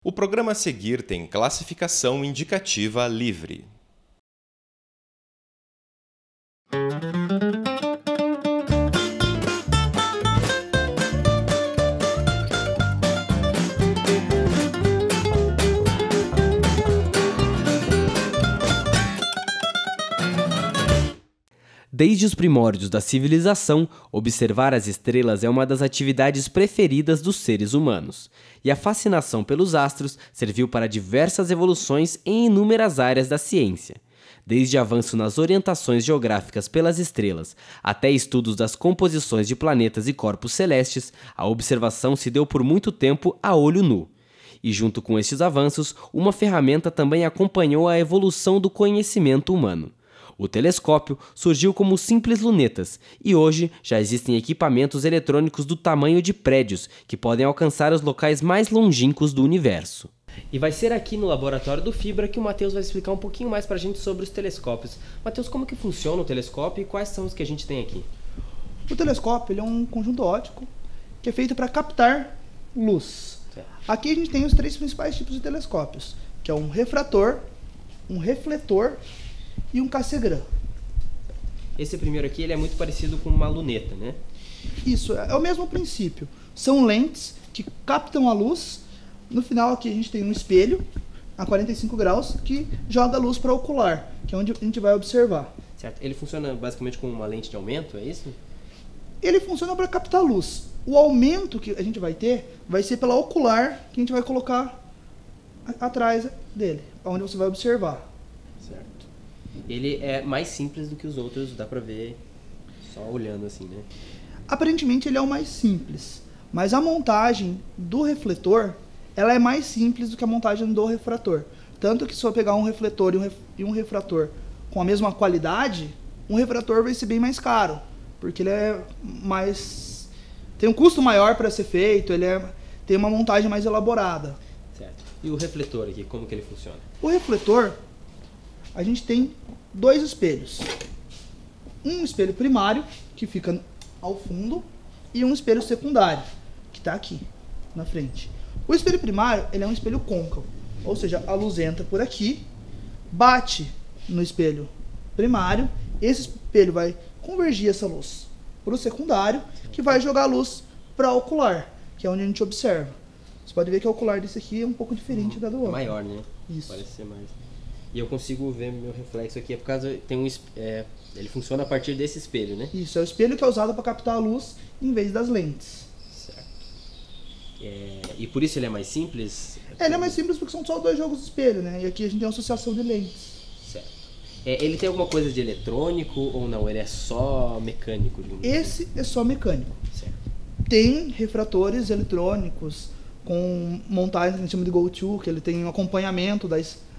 O programa a seguir tem classificação indicativa livre. Desde os primórdios da civilização, observar as estrelas é uma das atividades preferidas dos seres humanos, e a fascinação pelos astros serviu para diversas evoluções em inúmeras áreas da ciência. Desde avanço nas orientações geográficas pelas estrelas, até estudos das composições de planetas e corpos celestes, a observação se deu por muito tempo a olho nu. E junto com estes avanços, uma ferramenta também acompanhou a evolução do conhecimento humano. O telescópio surgiu como simples lunetas e hoje já existem equipamentos eletrônicos do tamanho de prédios que podem alcançar os locais mais longínquos do universo. E vai ser aqui no laboratório do Fibra que o Matheus vai explicar um pouquinho mais pra gente sobre os telescópios. Matheus, como que funciona o telescópio e quais são os que a gente tem aqui? O telescópio ele é um conjunto óptico que é feito para captar luz. Certo. Aqui a gente tem os três principais tipos de telescópios, que é um refrator, um refletor e um Cassegrain. Esse primeiro aqui ele é muito parecido com uma luneta, né? Isso, é o mesmo princípio. São lentes que captam a luz. No final aqui a gente tem um espelho a 45 graus que joga a luz para o ocular, que é onde a gente vai observar. Certo. Ele funciona basicamente como uma lente de aumento, é isso? Ele funciona para captar luz. O aumento que a gente vai ter vai ser pela ocular que a gente vai colocar atrás dele, onde você vai observar. Certo. Ele é mais simples do que os outros, dá pra ver só olhando assim, né? Aparentemente ele é o mais simples, mas a montagem do refletor ela é mais simples do que a montagem do refrator. Tanto que se eu pegar um refletor e um refrator com a mesma qualidade, um refrator vai ser bem mais caro, porque ele é mais... tem um custo maior para ser feito, tem uma montagem mais elaborada. Certo. E o refletor aqui, como que ele funciona? O refletor, a gente tem dois espelhos. Um espelho primário, que fica ao fundo, e um espelho secundário, que está aqui, na frente. O espelho primário, ele é um espelho côncavo, ou seja, a luz entra por aqui, bate no espelho primário, esse espelho vai convergir essa luz para o secundário, que vai jogar a luz para o ocular, que é onde a gente observa. Você pode ver que o ocular desse aqui é um pouco diferente da do outro. Maior, né? Isso. Parece ser mais. E eu consigo ver meu reflexo aqui, é por causa tem um ele funciona a partir desse espelho, né? Isso, é o espelho que é usado para captar a luz em vez das lentes. Certo. E por isso ele é mais simples? Ele é mais simples porque são só dois jogos de espelho, né? E aqui a gente tem uma associação de lentes. Certo. Ele tem alguma coisa de eletrônico ou não? Ele é só mecânico? Esse é só mecânico. Certo. Tem refratores eletrônicos com montagem que a gente chama de go-to, que ele tem um acompanhamento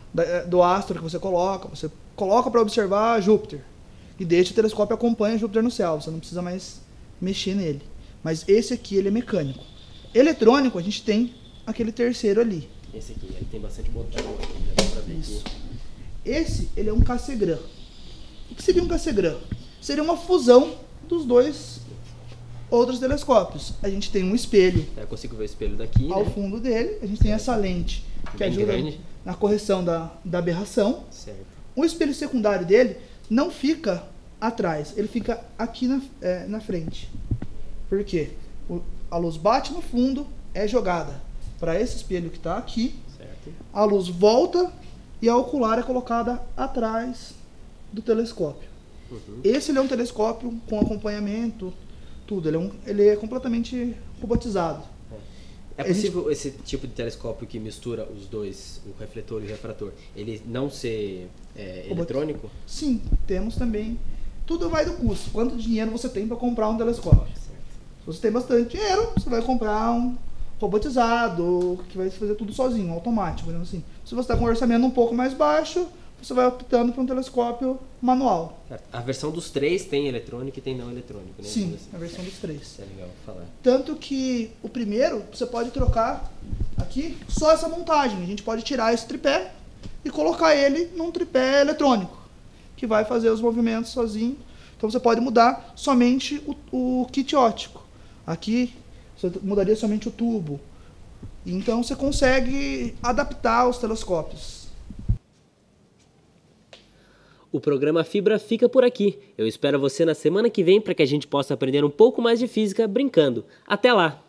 do astro que você coloca para observar Júpiter e deixa o telescópio acompanha Júpiter no céu, você não precisa mais mexer nele. Mas esse aqui ele é mecânico. Eletrônico a gente tem aquele terceiro ali. Esse aqui, ele tem bastante botão, dá pra ver Isso. aqui. Esse ele é um Cassegrain. O que seria um Cassegrain? Seria uma fusão dos dois outros telescópios. A gente tem um espelho Eu consigo ver o espelho daqui, ao né? fundo dele, a gente tem essa lente que Bem ajuda grande. na correção da aberração. Certo. O espelho secundário dele não fica atrás, ele fica aqui na frente. Por quê? A luz bate no fundo, é jogada para esse espelho que está aqui, Certo. a luz volta e a ocular é colocada atrás do telescópio. Uhum. Esse ele é um telescópio com acompanhamento, tudo. Ele é completamente robotizado. É possível esse tipo de telescópio que mistura os dois, o refletor e o refrator, ele não ser eletrônico? Sim, temos também. Tudo vai do custo. Quanto dinheiro você tem para comprar um telescópio? Certo. Se você tem bastante dinheiro, você vai comprar um robotizado, que vai fazer tudo sozinho, automático, assim. Se você está com um orçamento um pouco mais baixo, você vai optando por um telescópio manual. Certo. A versão dos três tem eletrônico e tem não eletrônico, né? Sim, Assim. a versão dos três. Isso é legal falar. Tanto que o primeiro, você pode trocar aqui só essa montagem. A gente pode tirar esse tripé e colocar ele num tripé eletrônico, que vai fazer os movimentos sozinho. Então você pode mudar somente o kit óptico. Aqui você mudaria somente o tubo. Então você consegue adaptar os telescópios. O programa Fibra fica por aqui. Eu espero você na semana que vem para que a gente possa aprender um pouco mais de física brincando. Até lá!